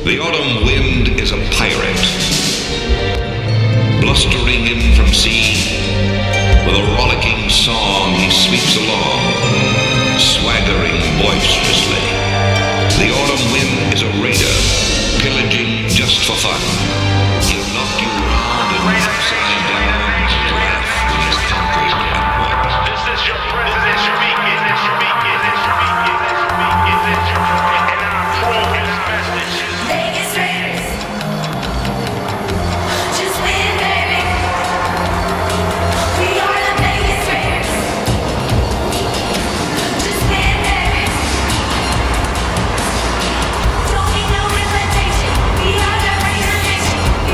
The autumn wind is a pirate, blustering in from sea. With a rollicking song he sweeps along, swaggering boisterously. The autumn wind is a raider, pillaging just for fun. He'll knock you round and upside down and laugh when he's conquered and won. This is your president speaking. And I approve his message. Vegas Raiders. Just win, baby. We are the Vegas Raiders. Just win, baby. Don't need no invitation. We are the Raider Nation.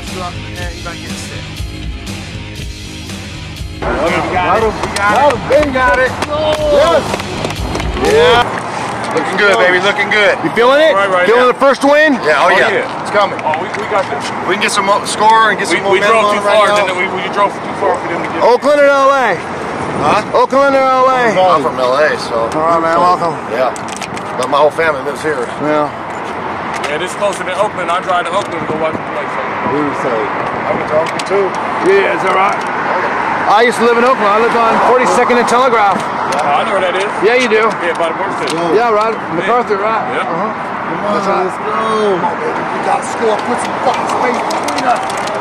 drop, and you're gonna get a set. Got him. Ben got it. Yes. Yeah. Looking good, baby. Looking good. You feeling it? Right feeling now. the first win? Yeah. Oh yeah. It's coming. Oh, we got this. We can get some score and get some We momentum drove too far. right Then we drove too far for them to get. Oakland or LA? Huh? Oakland or LA? I'm from LA, so. All right, man. Welcome. Yeah. But my whole family lives here. Yeah. Yeah, this is closer than Oakland. I drive to Oakland to go watch the play. Who would say? I went to Oakland too. Yeah, is that right? I used to live in Oakland. I lived on 42nd and Telegraph. I know where that is. Yeah, you do. Yeah, by the birth station. Yeah, right. MacArthur, right? Yeah. Come on, let's go. Come on, baby. We got to score. Put some fucking space between us.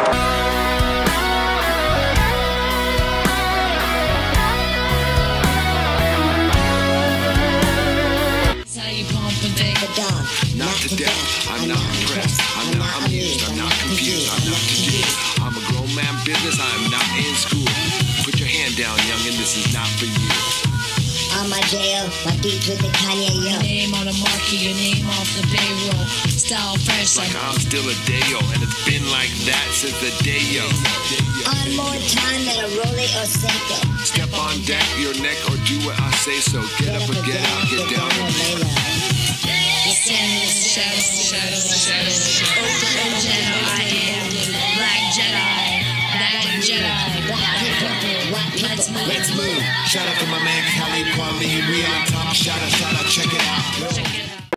Not to death, I'm not impressed, I'm not amused, I'm not confused, I'm not confused. I'm a grown man business, I'm not in school. Put your hand down, youngin', this is not for you. On my jail, my beats with the Kanye, yo. Your name on the marquee, your name off the payroll. Style fresh Like I'm still a Dayo, and it's been like that since the Dayo. On more time than a Rolly or Seiko. Step on deck, your neck, or do what I say so. Get up or get out, get down and lay low. Shadows. Oakland Jedi, I am Black Jedi, Black Jedi. let's move. Shout out to my man Khalid Kwame, we on top. Shout out, check it out.